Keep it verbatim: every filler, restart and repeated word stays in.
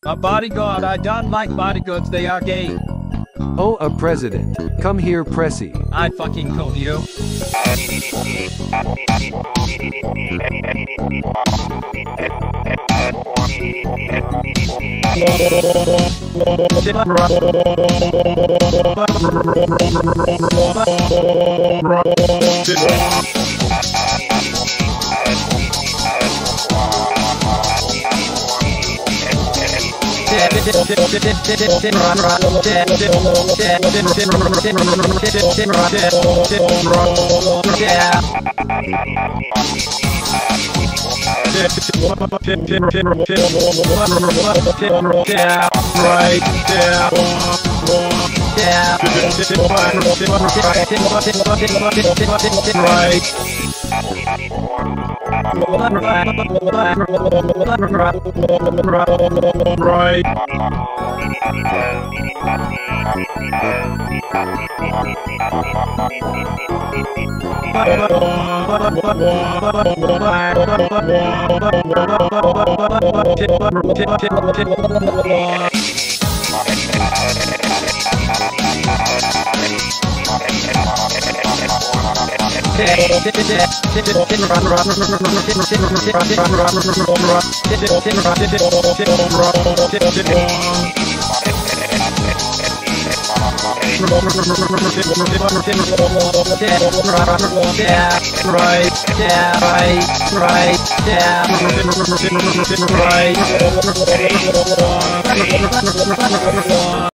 A bodyguard, I don't like bodyguards, they are gay. Oh, a president. Come here, Pressy. I fucking told you. Right. Right.